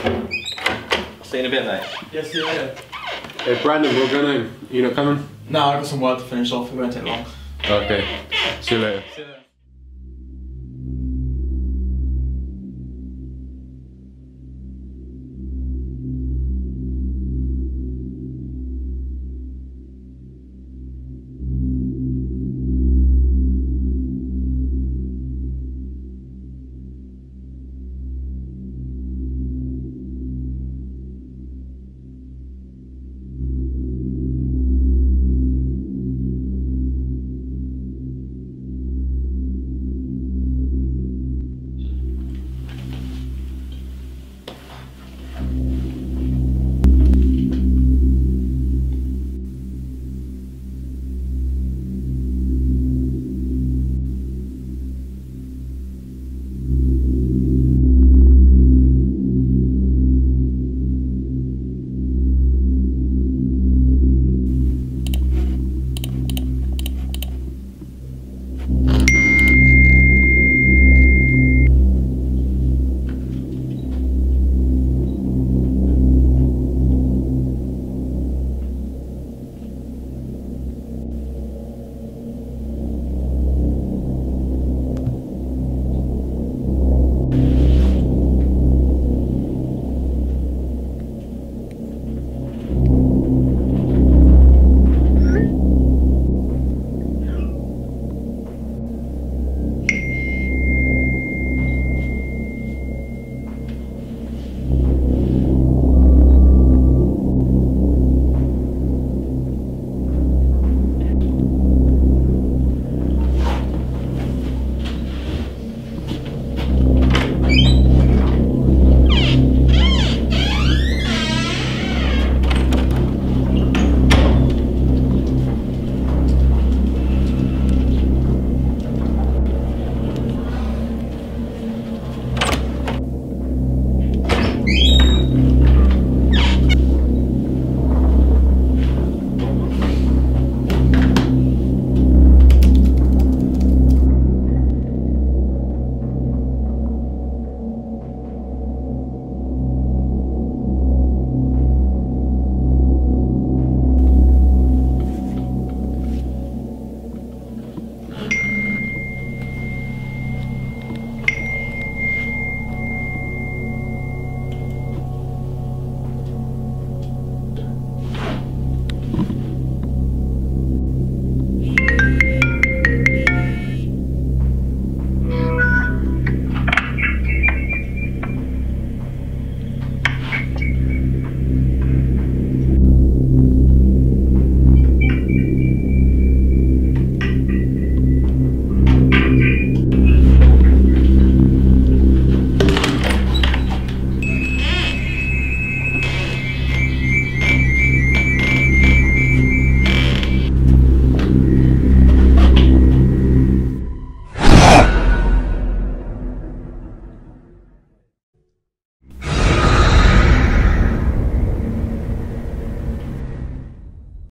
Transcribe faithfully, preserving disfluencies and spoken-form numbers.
I'll see you in a bit, mate. Yeah, see you later. Hey Brandon, we're going home. You not coming? No, I've got some work to finish off. It won't take long. Okay. See you later. See you later.